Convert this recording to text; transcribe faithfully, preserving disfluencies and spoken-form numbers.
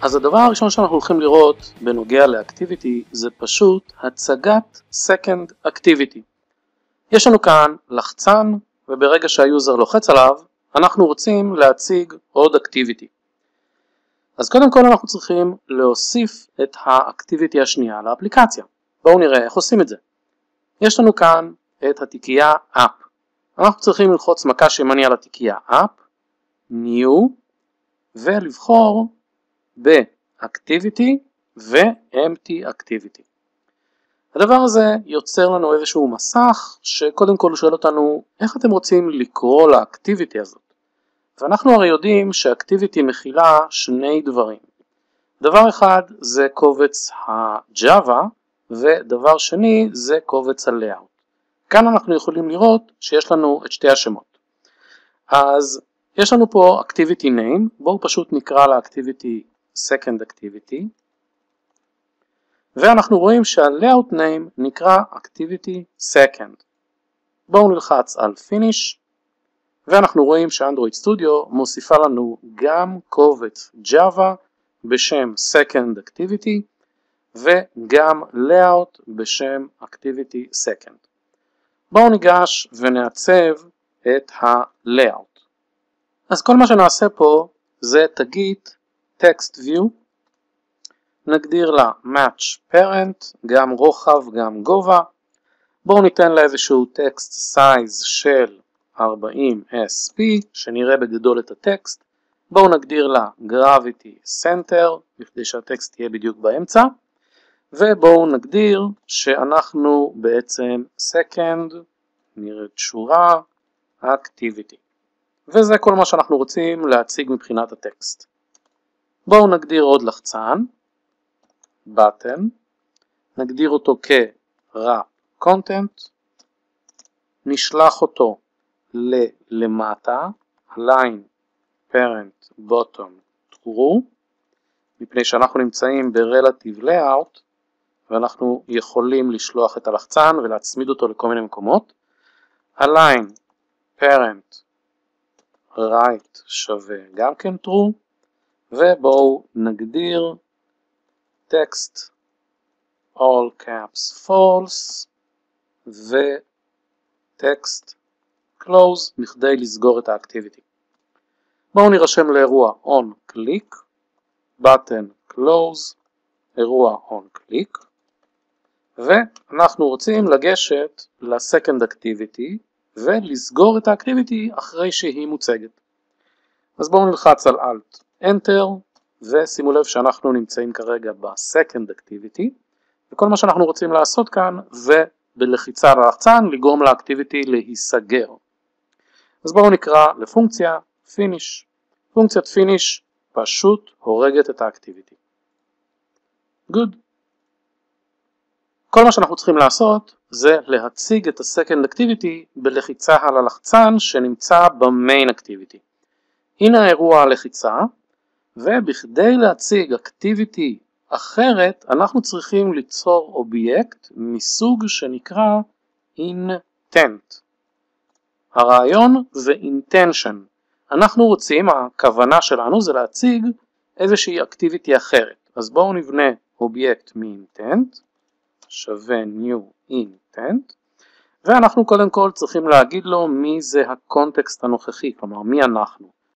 אז הדבר הראשון שאנחנו הולכים לראות בנוגע לאקטיביטי זה פשוט הצגת second activity. יש לנו כאן לחצן, וברגע שהיוזר לוחץ עליו, אנחנו רוצים להציג עוד אקטיביטי. אז קודם כל אנחנו צריכים להוסיף את האקטיביטי השנייה לאפליקציה. בואו נראה איך עושים את זה. יש לנו כאן את התיקייה App. אנחנו צריכים ללחוץ מקש ימני על התיקייה App, New, ולבחור ב-Activity ו-Empty Activity. הדבר הזה יוצר לנו איזשהו מסך שקודם כל שואל אותנו איך אתם רוצים לקרוא לאקטיביטי הזאת. ואנחנו הרי יודעים שאקטיביטי מכילה שני דברים. דבר אחד זה קובץ ה-Java ודבר שני זה קובץ ה-Layout. כאן אנחנו יכולים לראות שיש לנו את שתי השמות. אז יש לנו פה Activity Name, בואו פשוט נקרא ל-Activity Second Activity. ואנחנו רואים שה-Layout Name נקרא Activity Second. בואו נלחץ על Finish. ואנחנו רואים שאנדרואיד סטודיו מוסיפה לנו גם קובץ Java בשם Second Activity וגם Layout בשם Activity Second. בואו ניגש ונעצב את ה-Layout. אז כל מה שנעשה פה זה תגית Text View, נגדיר לה Match Parent, גם רוחב גם גובה. בואו ניתן לה איזשהו Text Size של ארבעים אס פי שנראה בגדול את הטקסט. בואו נגדיר לה Gravity Center בכדי שהטקסט יהיה בדיוק באמצע, ובואו נגדיר שאנחנו בעצם Second, נראית שורה, Activity. וזה כל מה שאנחנו רוצים להציג מבחינת הטקסט. בואו נגדיר עוד לחצן, Button, נגדיר אותו כ-Wrap Content, נשלח אותו למטה, Line Parent Bottom True, מפני שאנחנו נמצאים ב-Relative Layout, ואנחנו יכולים לשלוח את הלחצן ולהצמיד אותו לכל מיני מקומות. Align Parent Right שווה גם כן True, ובואו נגדיר Text All Caps False, ו-Text Close מכדי לסגור את האקטיביטי. בואו נירשם לאירוע On Click, Button Close, אירוע On Click, ואנחנו רוצים לגשת ל-Second Activity ולסגור את האקטיביטי אחרי שהיא מוצגת. אז בואו נלחץ על Alt Enter, ושימו לב שאנחנו נמצאים כרגע ב-Second Activity, וכל מה שאנחנו רוצים לעשות כאן זה בלחיצה על הלחצן לגרום לאקטיביטי להיסגר. אז בואו נקרא לפונקציה Finish. פונקציית Finish פשוט הורגת את האקטיביטי. Good. כל מה שאנחנו צריכים לעשות זה להציג את ה-Second Activity בלחיצה על הלחצן שנמצא ב-Main Activity. הנה האירוע הלחיצה, ובכדי להציג אקטיביטי אחרת אנחנו צריכים ליצור אובייקט מסוג שנקרא Intent. הרעיון זה Intention. אנחנו רוצים, הכוונה שלנו זה להציג איזושהי אקטיביטי אחרת. אז בואו נבנה אובייקט מ-Intent, שווה New Intent, ואנחנו קודם כל צריכים להגיד לו מי זה הקונטקסט הנוכחי, כלומר מי אנחנו.